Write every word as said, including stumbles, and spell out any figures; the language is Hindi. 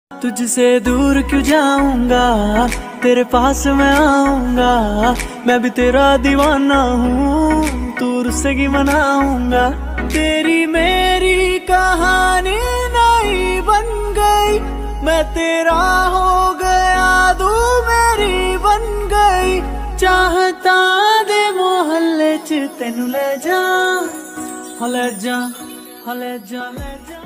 तुझसे दूर क्यों जाऊंगा, तेरे पास मैं आऊंगा। मैं भी तेरा दीवाना हूँ, तू रुस्से मनाऊंगा। तेरी मेरी कहानी नई बन गई, मैं तेरा हो गया, तू मेरी बन गई। चाहता दे मोहल्ले च तेनू ले जा, हो ले जा, हो ले जा, ले जा।